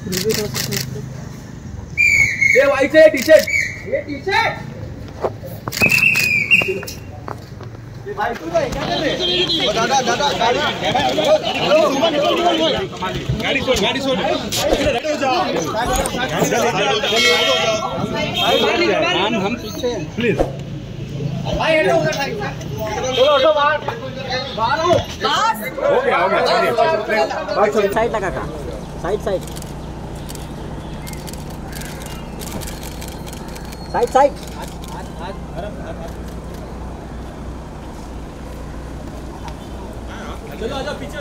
ये वाइट है टी-शर्ट, ये टी-शर्ट भाई तू भाई क्या कर रहे दादा दादा गाड़ी छोड़ गाड़ी छोड़ हट जाओ हम पीछे प्लीज भाई हटो उधर चलो हटो बाहर बाहर हो गया चलिए भाई साइड लगा का साइड साइड साइड साइड चलो आजा पीछे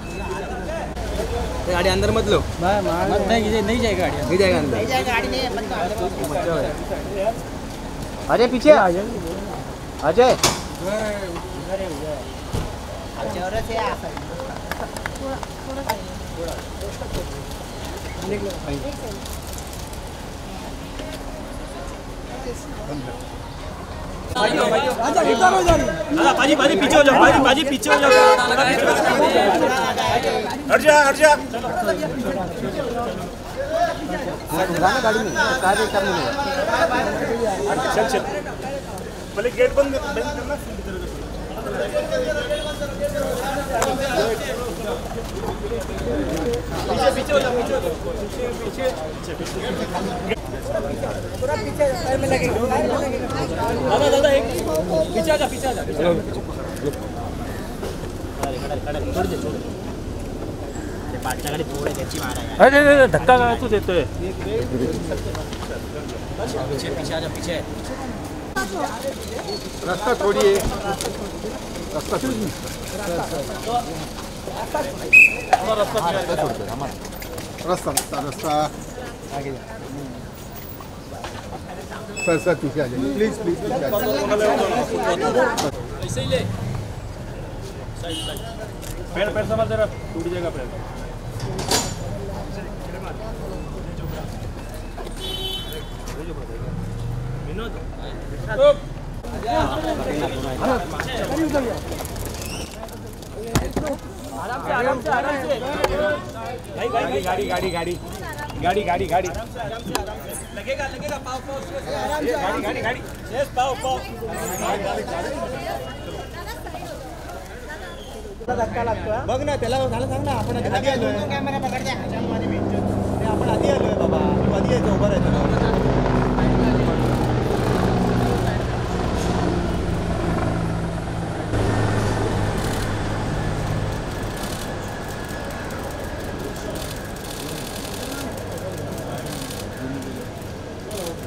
गाड़ी अंदर मत लो नहीं जाएगा गाड़ी नहीं जाएगा अंदर नहीं जाएगा गाड़ी नहीं अजय पीछे अजय जोर से आ बाजी बाजी पीछे हो जाओ बाजी पीछे हो जाओ हट जा गाड़ी में कार्य करने में चल पहले गेट बंद करना पीछे हो जाओ पीछे पूरा पीछे पैर में लगेगा दादा एक पीछे आ जा गाड़ी थोड़े गच्ची मारा है अरे धक्का लगा तू देते है पीछे आ जा पीछे रास्ता छोड़िए रास्ता रास्ता आगे सर पीछे आ जाइए प्लीज ऐसे ही ले पैर संभाल जरा टूट जाएगा पैर विनोद आराम से गाड़ी लगेगा पाव गाड़ी यस पाव धक्का लागतो बघ ना त्याला झालं सांग ना आपण आधी आलोय कॅमेरा पकड द्या आपण आधी आलोय बाबा तू आधी यायचं उभं राहायचं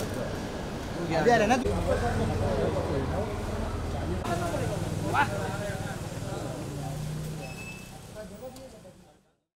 आधी आले ना